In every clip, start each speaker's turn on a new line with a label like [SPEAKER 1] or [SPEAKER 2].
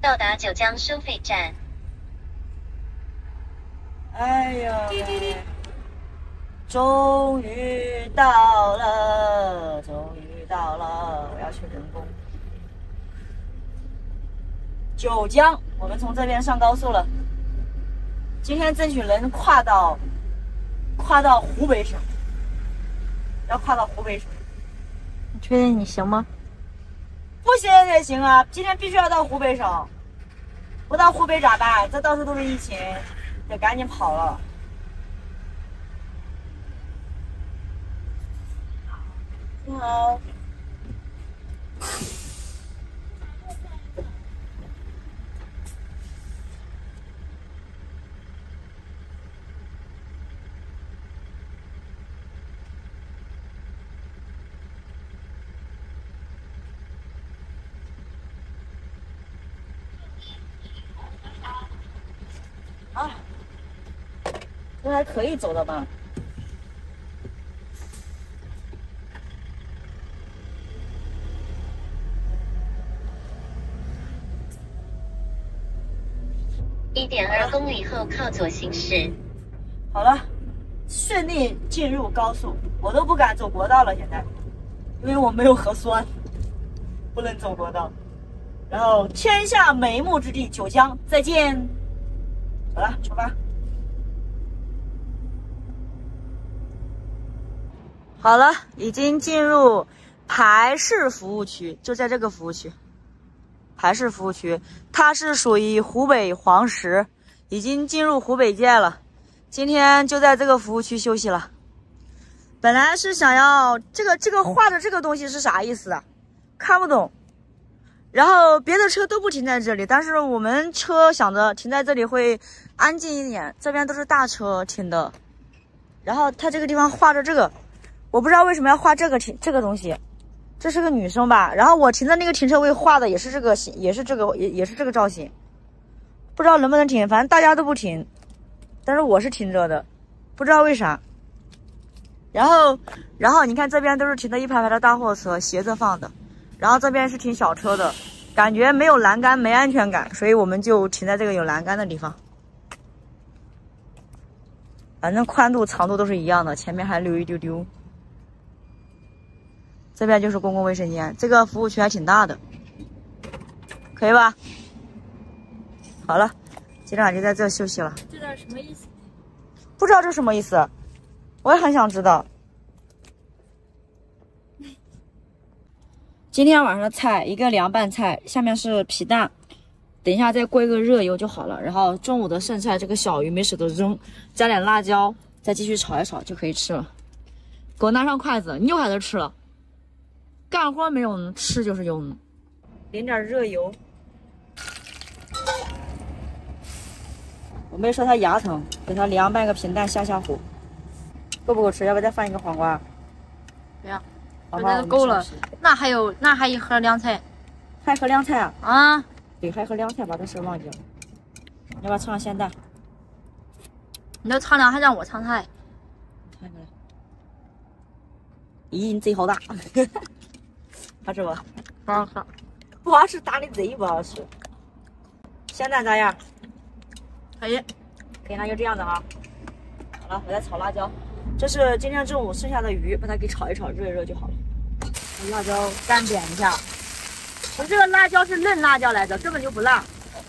[SPEAKER 1] 到达九江收费站。
[SPEAKER 2] 哎呀喂，终于到了，终于到了！我要去人工。九江，我们从这边上高速了。今天争取能跨到湖北省，要跨到湖北省。
[SPEAKER 3] 你确定你行吗？
[SPEAKER 2] 不行也行啊，今天必须要到湖北省，不到湖北咋办？这到处都是疫情，得赶紧跑了。你好。啊，这还可以走的吧？
[SPEAKER 1] 1.2公里后靠左行驶。
[SPEAKER 2] 好了，顺利进入高速，我都不敢走国道了，现在，因为我没有核酸，不能走国道。然后天下美目之地九江，再见。好了，出发。好了，已经进入排市服务区，就在这个服务区。排市服务区，它是属于湖北黄石，已经进入湖北界了。今天就在这个服务区休息了。本来是想要这个画的这个东西是啥意思啊？看不懂。然后别的车都不停在这里，但是我们车想着停在这里会安静一点，这边都是大车停的。然后它这个地方画着这个，我不知道为什么要画这个东西。这是个女生吧？然后我停的那个停车位画的也是这个造型，不知道能不能停，反正大家都不停，但是我是停着的，不知道为啥。然后你看这边都是停的一排排的大货车，斜着放的，然后这边是停小车的，感觉没有栏杆没安全感，所以我们就停在这个有栏杆的地方。反正宽度长度都是一样的，前面还留一丢丢。这边就是公共卫生间，这个服务区还挺大的，可以吧？好了，今天晚上就在这休息了。
[SPEAKER 3] 这段什么意思？
[SPEAKER 2] 不知道这什么意思，我也很想知道。今天晚上的菜，一个凉拌菜，下面是皮蛋，等一下再过一个热油就好了。然后中午的剩菜，这个小鱼没舍得扔，加点辣椒，再继续炒一炒就可以吃了。给我拿上筷子，你又还在吃了。干活没用，吃就是用。淋点热油。我妹说她牙疼，给她凉拌个平蛋下下火。够不够吃？要不要再放一个黄瓜？
[SPEAKER 3] 不要，
[SPEAKER 2] 黄瓜
[SPEAKER 3] 够了。那还一盒凉菜。
[SPEAKER 2] 还一盒凉菜啊？
[SPEAKER 3] 啊，
[SPEAKER 2] 对，还一盒凉菜，把这事忘记了。要不要尝鲜蛋？
[SPEAKER 3] 你都尝凉还让我尝菜？
[SPEAKER 2] 看过来。咦，你嘴好大。好吃不？
[SPEAKER 3] 不好吃。
[SPEAKER 2] 不好吃，打你嘴不好吃。鲜蛋咋样？
[SPEAKER 3] 可以。
[SPEAKER 2] 可以，那就这样子啊。好了，我再炒辣椒。这是今天中午剩下的鱼，把它给炒一炒，热一热就好了。辣椒干煸一下。我这个辣椒是嫩辣椒来着，根本就不辣。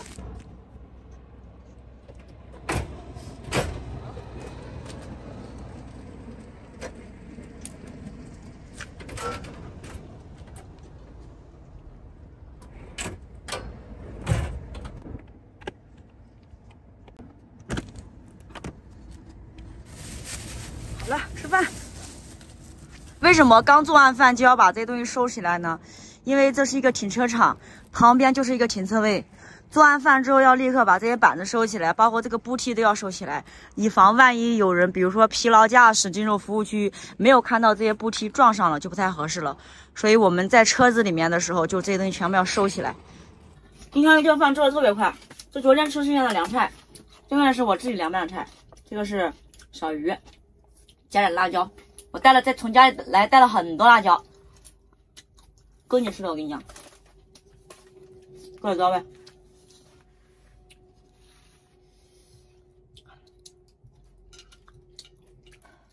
[SPEAKER 2] 好了，吃饭。为什么刚做完饭就要把这些东西收起来呢？因为这是一个停车场，旁边就是一个停车位。做完饭之后要立刻把这些板子收起来，包括这个步梯都要收起来，以防万一有人，比如说疲劳驾驶进入服务区，没有看到这些步梯撞上了，就不太合适了。所以我们在车子里面的时候，就这些东西全部要收起来。今天这顿饭做的特别快，这昨天吃剩下的凉菜，这个是我自己凉拌的菜，这个是小鱼，加点辣椒。我从家里来带了很多辣椒，够你吃的，我跟你讲，够了多呗。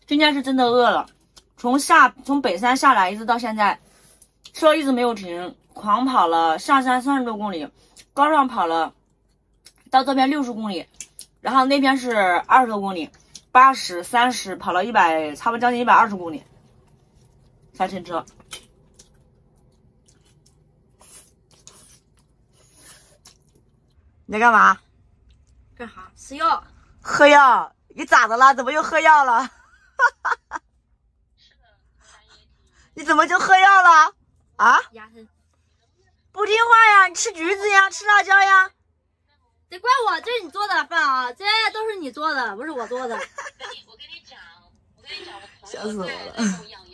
[SPEAKER 2] 今天是真的饿了，从北山下来一直到现在，车一直没有停，狂跑了上山30多公里，高上跑了到这边60公里，然后那边是20多公里，80、30跑了100，差不多将近120公里才停车。你在干嘛？
[SPEAKER 3] 干啥？吃药。
[SPEAKER 2] 喝药？你咋的了？怎么又喝药了？你怎么就喝药了？啊？
[SPEAKER 3] 牙疼。
[SPEAKER 2] 不听话呀！你吃橘子呀，吃辣椒呀。
[SPEAKER 3] 得怪我，这是你做的饭啊，这都是你做的，不是我做的。
[SPEAKER 1] 我跟你讲，我朋友
[SPEAKER 2] 笑死我了。